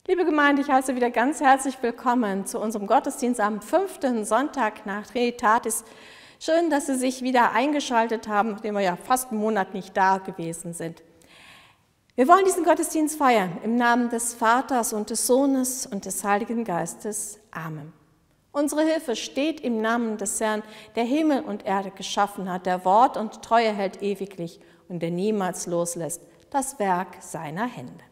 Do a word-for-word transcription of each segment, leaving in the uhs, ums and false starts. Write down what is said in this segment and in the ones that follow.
Liebe Gemeinde, ich heiße wieder ganz herzlich willkommen zu unserem Gottesdienst am fünften Sonntag nach Trinitatis. Schön, dass Sie sich wieder eingeschaltet haben, nachdem wir ja fast einen Monat nicht da gewesen sind. Wir wollen diesen Gottesdienst feiern im Namen des Vaters und des Sohnes und des Heiligen Geistes. Amen. Unsere Hilfe steht im Namen des Herrn, der Himmel und Erde geschaffen hat, der Wort und Treue hält ewiglich und der niemals loslässt das Werk seiner Hände.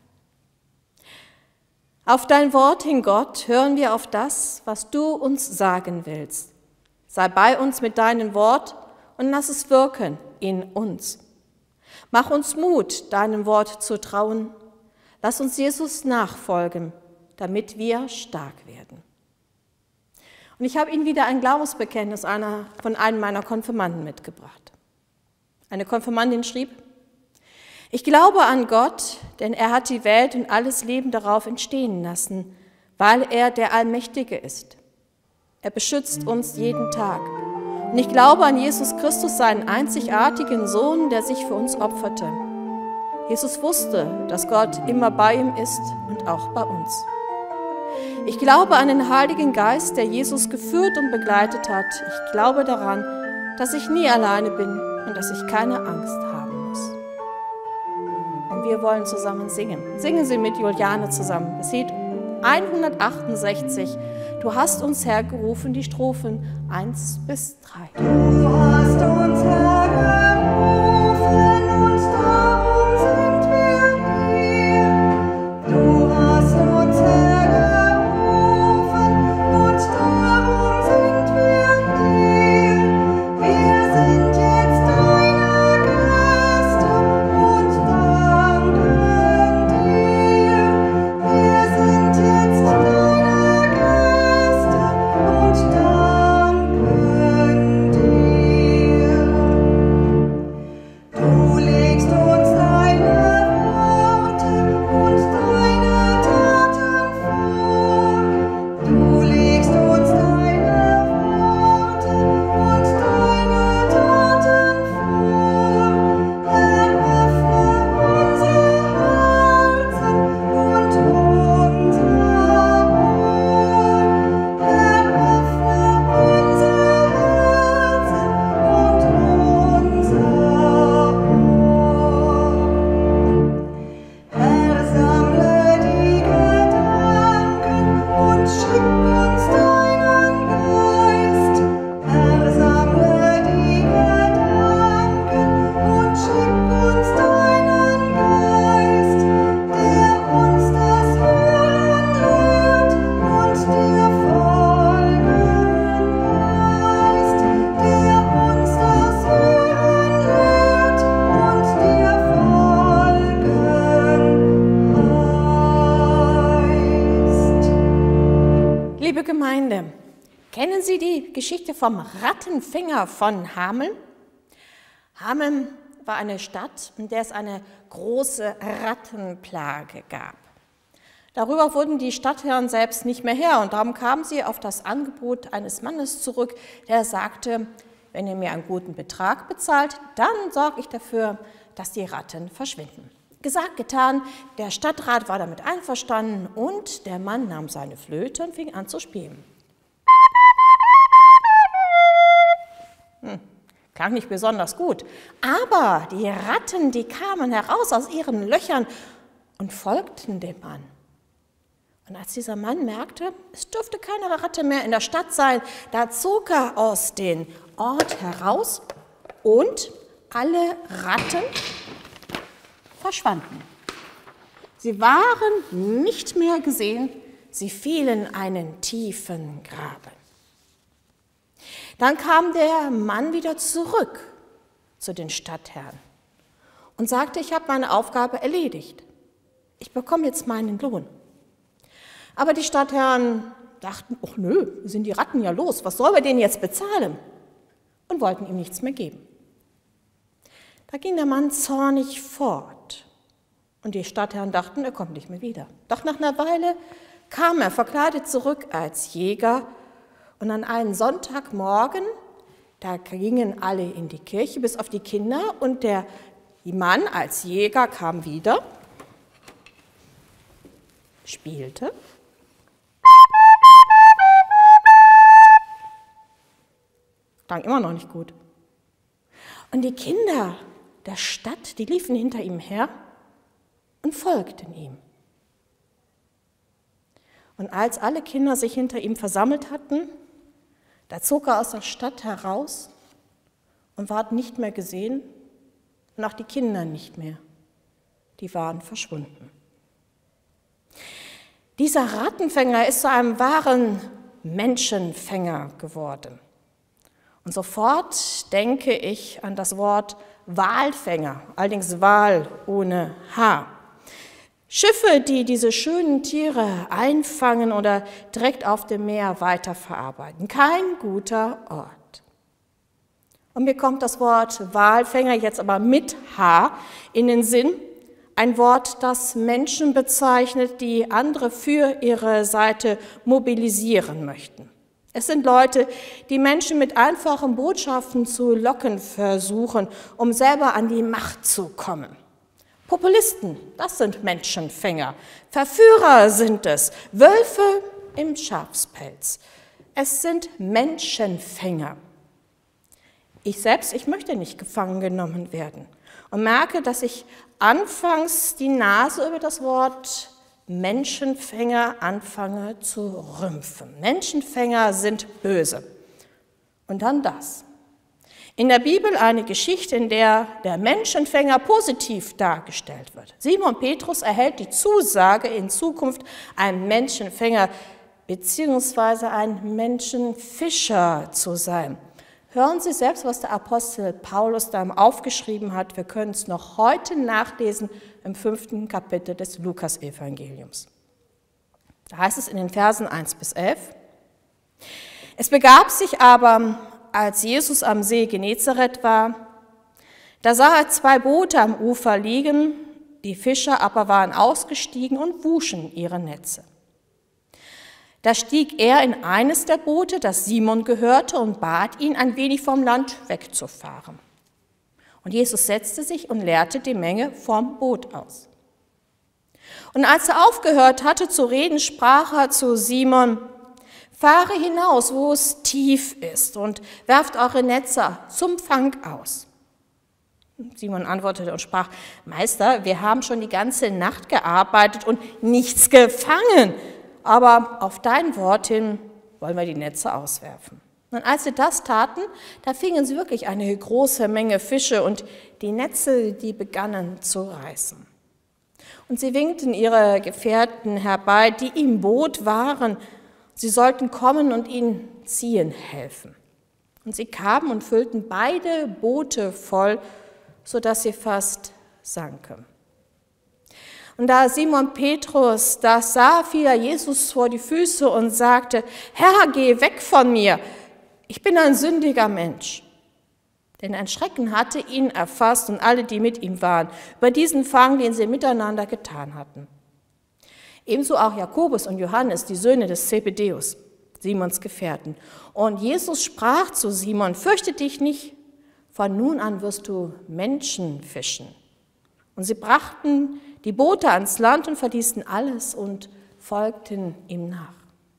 Auf dein Wort hin, Gott, hören wir auf das, was du uns sagen willst. Sei bei uns mit deinem Wort und lass es wirken in uns. Mach uns Mut, deinem Wort zu trauen. Lass uns Jesus nachfolgen, damit wir stark werden. Und ich habe Ihnen wieder ein Glaubensbekenntnis einer, von einem meiner Konfirmanden mitgebracht. Eine Konfirmandin schrieb: Ich glaube an Gott, denn er hat die Welt und alles Leben darauf entstehen lassen, weil er der Allmächtige ist. Er beschützt uns jeden Tag. Und ich glaube an Jesus Christus, seinen einzigartigen Sohn, der sich für uns opferte. Jesus wusste, dass Gott immer bei ihm ist und auch bei uns. Ich glaube an den Heiligen Geist, der Jesus geführt und begleitet hat. Ich glaube daran, dass ich nie alleine bin und dass ich keine Angst haben muss. Und wir wollen zusammen singen. Singen Sie mit Juliane zusammen. Das Lied hundertachtundsechzig. Du hast uns hergerufen, die Strophen eins bis drei. Du hast uns hergerufen und darum sind wir hier. Du hast uns hergerufen und darum sind wir hier. Wir sind jetzt deine Gäste und danken dir. Wir sind jetzt deine Gäste und danken dir. Du legst uns deine Worte und deine Taten vor. Du legst uns deine Worte und deine Taten vor. Eröffne unser Herzen und unser Ohr. Eröffne unser Herzen und unser Ohr. Herr, sammle die Gedanken und schick uns deinen Geist. Herr, sammle die Gedanken und schick uns deinen Geist, der uns das Hören lehrt und dir folgen heißt, der uns das Hören lehrt und dir folgen heißt. Liebe Gemeinde, kennen Sie die Geschichte vom Rattenfänger von Hameln? Hameln war eine Stadt, in der es eine große Rattenplage gab. Darüber wurden die Stadtherren selbst nicht mehr Herr und darum kamen sie auf das Angebot eines Mannes zurück, der sagte: Wenn ihr mir einen guten Betrag bezahlt, dann sorge ich dafür, dass die Ratten verschwinden. Gesagt, getan, der Stadtrat war damit einverstanden und der Mann nahm seine Flöte und fing an zu spielen. Hm, klang nicht besonders gut, aber die Ratten, die kamen heraus aus ihren Löchern und folgten dem Mann. Und als dieser Mann merkte, es dürfte keine Ratte mehr in der Stadt sein, da zog er aus dem Ort heraus und alle Ratten verschwanden. Sie waren nicht mehr gesehen, sie fielen einen tiefen Graben. Dann kam der Mann wieder zurück zu den Stadtherren und sagte: Ich habe meine Aufgabe erledigt. Ich bekomme jetzt meinen Lohn. Aber die Stadtherren dachten: Ach nö, sind die Ratten ja los, was sollen wir denen jetzt bezahlen? Und wollten ihm nichts mehr geben. Da ging der Mann zornig fort und die Stadtherren dachten, er kommt nicht mehr wieder. Doch nach einer Weile kam er verkleidet zurück als Jäger und an einem Sonntagmorgen, da gingen alle in die Kirche, bis auf die Kinder, und der Mann als Jäger kam wieder, spielte. Klang immer noch nicht gut. Und die Kinder der Stadt, die liefen hinter ihm her und folgten ihm. Und als alle Kinder sich hinter ihm versammelt hatten, da zog er aus der Stadt heraus und ward nicht mehr gesehen und auch die Kinder nicht mehr. Die waren verschwunden. Dieser Rattenfänger ist zu einem wahren Menschenfänger geworden. Und sofort denke ich an das Wort Walfänger, allerdings Wal ohne H. Schiffe, die diese schönen Tiere einfangen oder direkt auf dem Meer weiterverarbeiten. Kein guter Ort. Und mir kommt das Wort Walfänger jetzt aber mit H in den Sinn. Ein Wort, das Menschen bezeichnet, die andere für ihre Seite mobilisieren möchten. Es sind Leute, die Menschen mit einfachen Botschaften zu locken versuchen, um selber an die Macht zu kommen. Populisten, das sind Menschenfänger. Verführer sind es, Wölfe im Schafspelz. Es sind Menschenfänger. Ich selbst, ich möchte nicht gefangen genommen werden und merke, dass ich anfangs die Nase über das Wort Menschenfänger anfange zu rümpfen. Menschenfänger sind böse. Und dann das. In der Bibel eine Geschichte, in der der Menschenfänger positiv dargestellt wird. Simon Petrus erhält die Zusage, in Zukunft ein Menschenfänger bzw. ein Menschenfischer zu sein. Hören Sie selbst, was der Apostel Paulus da aufgeschrieben hat. Wir können es noch heute nachlesen im fünften Kapitel des Lukas-Evangeliums. Da heißt es in den Versen eins bis elf. Es begab sich aber, als Jesus am See Genezareth war, da sah er zwei Boote am Ufer liegen, die Fischer aber waren ausgestiegen und wuschen ihre Netze. Da stieg er in eines der Boote, das Simon gehörte, und bat ihn, ein wenig vom Land wegzufahren. Und Jesus setzte sich und leerte die Menge vom Boot aus. Und als er aufgehört hatte zu reden, sprach er zu Simon: Fahre hinaus, wo es tief ist, und werft eure Netze zum Fang aus. Simon antwortete und sprach: Meister, wir haben schon die ganze Nacht gearbeitet und nichts gefangen, aber auf dein Wort hin wollen wir die Netze auswerfen. Und als sie das taten, da fingen sie wirklich eine große Menge Fische, und die Netze, die begannen zu reißen. Und sie winkten ihre Gefährten herbei, die im Boot waren. Sie sollten kommen und ihnen ziehen helfen. Und sie kamen und füllten beide Boote voll, sodass sie fast sanken. Und da Simon Petrus das sah, fiel er Jesus vor die Füße und sagte: Herr, geh weg von mir, ich bin ein sündiger Mensch. Denn ein Schrecken hatte ihn erfasst und alle, die mit ihm waren, über diesen Fang, den sie miteinander getan hatten. Ebenso auch Jakobus und Johannes, die Söhne des Zebedeus, Simons Gefährten. Und Jesus sprach zu Simon: Fürchte dich nicht, von nun an wirst du Menschen fischen. Und sie brachten die Boote ans Land und verließen alles und folgten ihm nach.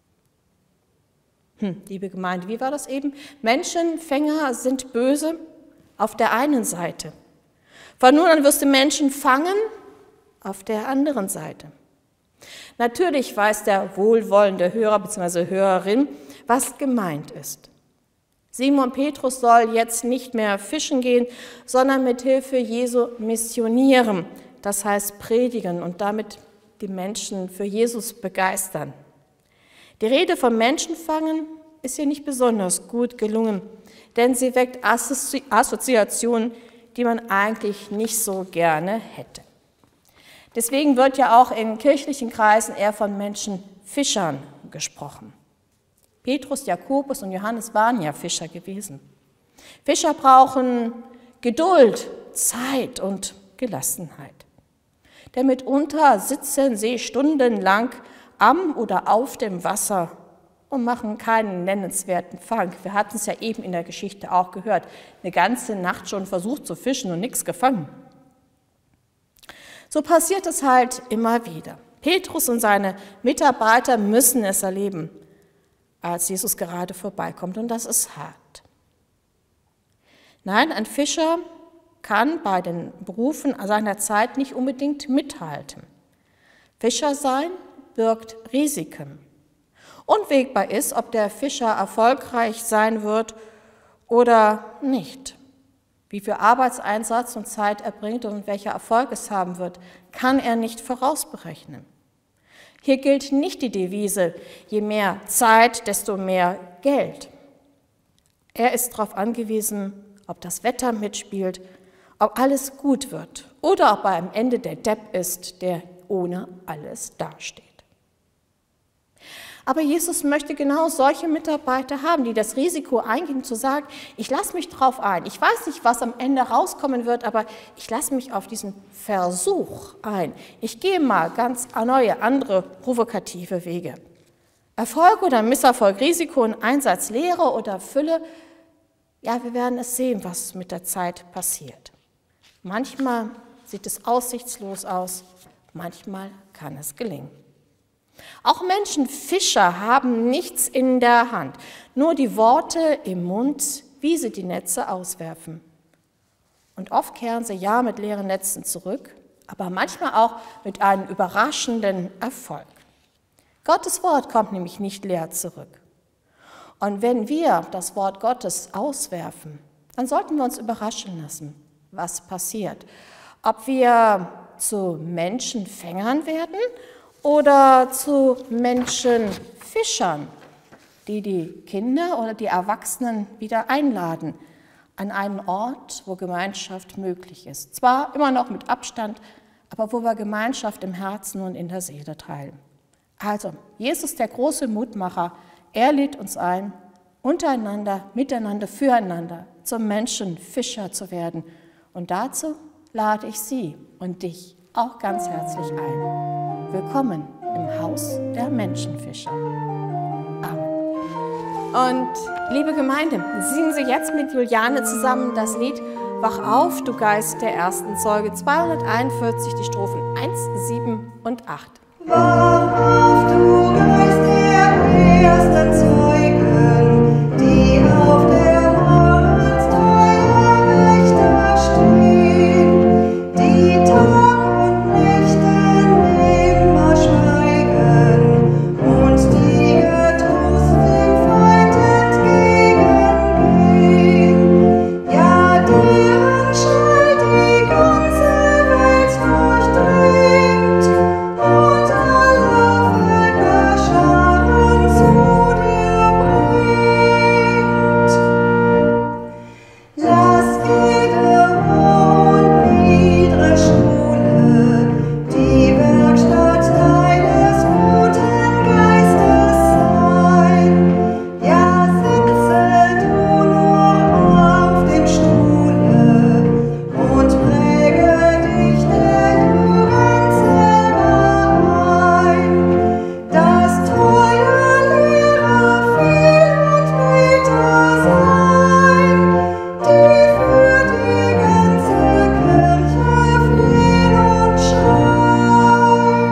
Hm, liebe Gemeinde, wie war das eben? Menschenfänger sind böse auf der einen Seite. Von nun an wirst du Menschen fangen auf der anderen Seite. Natürlich weiß der wohlwollende Hörer bzw. Hörerin, was gemeint ist. Simon Petrus soll jetzt nicht mehr fischen gehen, sondern mit Hilfe Jesu missionieren, das heißt predigen und damit die Menschen für Jesus begeistern. Die Rede vom Menschenfangen ist hier nicht besonders gut gelungen, denn sie weckt Assozi- Assoziationen, die man eigentlich nicht so gerne hätte. Deswegen wird ja auch in kirchlichen Kreisen eher von Menschenfischern gesprochen. Petrus, Jakobus und Johannes waren ja Fischer gewesen. Fischer brauchen Geduld, Zeit und Gelassenheit. Denn mitunter sitzen sie stundenlang am oder auf dem Wasser und machen keinen nennenswerten Fang. Wir hatten es ja eben in der Geschichte auch gehört. Eine ganze Nacht schon versucht zu fischen und nichts gefangen. So passiert es halt immer wieder. Petrus und seine Mitarbeiter müssen es erleben, als Jesus gerade vorbeikommt. Und das ist hart. Nein, ein Fischer kann bei den Berufen seiner Zeit nicht unbedingt mithalten. Fischer sein birgt Risiken. Unwägbar ist, ob der Fischer erfolgreich sein wird oder nicht. Wie viel Arbeitseinsatz und Zeit er bringt und welcher Erfolg es haben wird, kann er nicht vorausberechnen. Hier gilt nicht die Devise, je mehr Zeit, desto mehr Geld. Er ist darauf angewiesen, ob das Wetter mitspielt, ob alles gut wird oder ob er am Ende der Depp ist, der ohne alles dasteht. Aber Jesus möchte genau solche Mitarbeiter haben, die das Risiko eingehen, zu sagen, ich lasse mich drauf ein. Ich weiß nicht, was am Ende rauskommen wird, aber ich lasse mich auf diesen Versuch ein. Ich gehe mal ganz neue, andere, provokative Wege. Erfolg oder Misserfolg, Risiko und Einsatz, Lehre oder Fülle, ja, wir werden es sehen, was mit der Zeit passiert. Manchmal sieht es aussichtslos aus, manchmal kann es gelingen. Auch Menschenfischer haben nichts in der Hand, nur die Worte im Mund, wie sie die Netze auswerfen. Und oft kehren sie ja mit leeren Netzen zurück, aber manchmal auch mit einem überraschenden Erfolg. Gottes Wort kommt nämlich nicht leer zurück. Und wenn wir das Wort Gottes auswerfen, dann sollten wir uns überraschen lassen, was passiert. Ob wir zu Menschenfängern werden oder zu Menschenfischern, die die Kinder oder die Erwachsenen wieder einladen an einen Ort, wo Gemeinschaft möglich ist. Zwar immer noch mit Abstand, aber wo wir Gemeinschaft im Herzen und in der Seele teilen. Also, Jesus, der große Mutmacher, er lädt uns ein, untereinander, miteinander, füreinander zum Menschenfischer zu werden. Und dazu lade ich Sie und dich auch ganz herzlich ein. Willkommen im Haus der Menschenfischer. Amen. Und liebe Gemeinde, singen Sie jetzt mit Juliane zusammen das Lied Wach auf, du Geist der ersten Zeuge, zweihunderteinundvierzig, die Strophen eins, sieben und acht. Wach auf, du Geist der ersten Zeugen, die auf der Ortsteuer Wächter stehen, die Tag und Nächte nimmer schweigen und die getrost dem Feind entgegengehen. Ja, deren Schall die ganze Welt durchdringt und alle Völkerscharen zu dir bringt. Lass jede hohe und niedere Schule die Werkstatt deines guten Geistes sein. Ja, sitze du nur auf dem Stuhle und präge dich der Jugend selber ein. Dass treue Lehrer viel und Beter sein, die für die ganze Kirche flehen und schreien.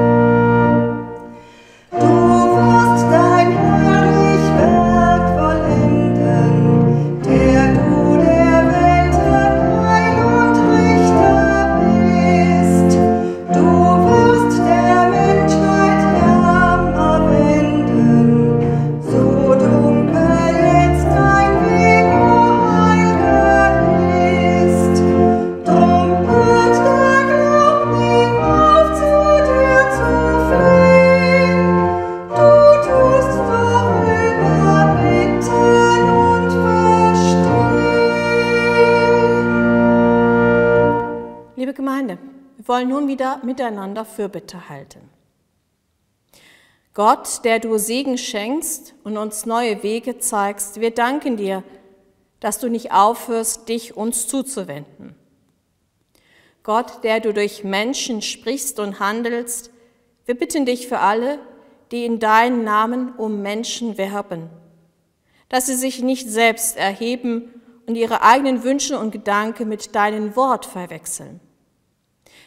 Du wirst dein herrlich Werk vollenden, der du der Welt Heil und Richter bist. Du wirst der Menschheit Jammer wenden, so dunkel jetzt dein Weg, o Heil'ger ist. Drum hört der Glaub nie auf, zu dir zu flehen. Du tust darüber bitten und verstehen. Liebe Gemeinde, wir wollen nun wieder miteinander Fürbitte halten. Gott, der du Segen schenkst und uns neue Wege zeigst, wir danken dir, dass du nicht aufhörst, dich uns zuzuwenden. Gott, der du durch Menschen sprichst und handelst, wir bitten dich für alle, die in deinen Namen um Menschen werben, dass sie sich nicht selbst erheben und ihre eigenen Wünsche und Gedanken mit deinem Wort verwechseln.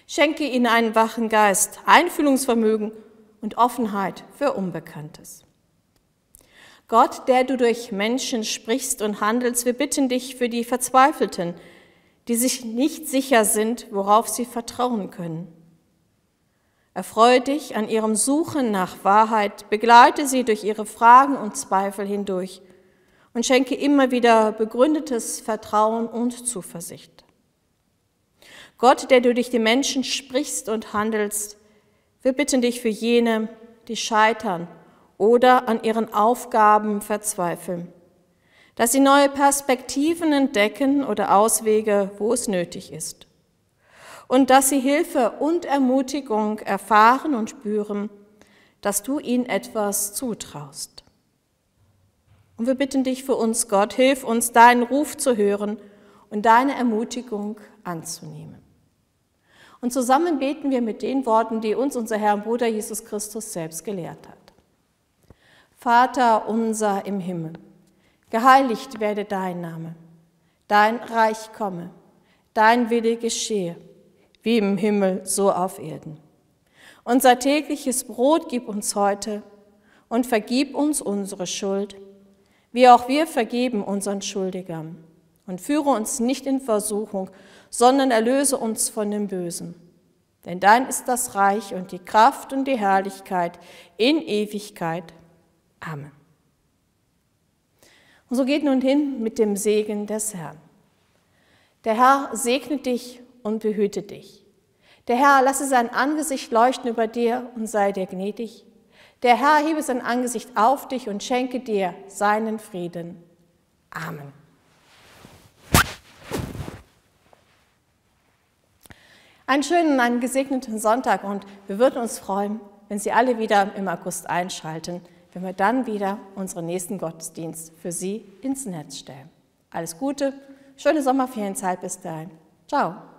Schenke ihnen einen wachen Geist, Einfühlungsvermögen und Offenheit für Unbekanntes. Gott, der du durch Menschen sprichst und handelst, wir bitten dich für die Verzweifelten, die sich nicht sicher sind, worauf sie vertrauen können. Erfreue dich an ihrem Suchen nach Wahrheit, begleite sie durch ihre Fragen und Zweifel hindurch und schenke immer wieder begründetes Vertrauen und Zuversicht. Gott, der du durch die Menschen sprichst und handelst, wir bitten dich für jene, die scheitern oder an ihren Aufgaben verzweifeln, dass sie neue Perspektiven entdecken oder Auswege, wo es nötig ist. Und dass sie Hilfe und Ermutigung erfahren und spüren, dass du ihnen etwas zutraust. Und wir bitten dich für uns, Gott, hilf uns, deinen Ruf zu hören und deine Ermutigung anzunehmen. Und zusammen beten wir mit den Worten, die uns unser Herr und Bruder Jesus Christus selbst gelehrt hat. Vater unser im Himmel, geheiligt werde dein Name, dein Reich komme, dein Wille geschehe, wie im Himmel, so auf Erden. Unser tägliches Brot gib uns heute und vergib uns unsere Schuld, wie auch wir vergeben unseren Schuldigern. Und führe uns nicht in Versuchung, sondern erlöse uns von dem Bösen. Denn dein ist das Reich und die Kraft und die Herrlichkeit in Ewigkeit. Amen. Und so geht nun hin mit dem Segen des Herrn. Der Herr segne dich und behüte dich. Der Herr lasse sein Angesicht leuchten über dir und sei dir gnädig. Der Herr hebe sein Angesicht auf dich und schenke dir seinen Frieden. Amen. Einen schönen, einen gesegneten Sonntag und wir würden uns freuen, wenn Sie alle wieder im August einschalten, wenn wir dann wieder unseren nächsten Gottesdienst für Sie ins Netz stellen. Alles Gute, schöne Sommerferienzeit bis dahin. Ciao.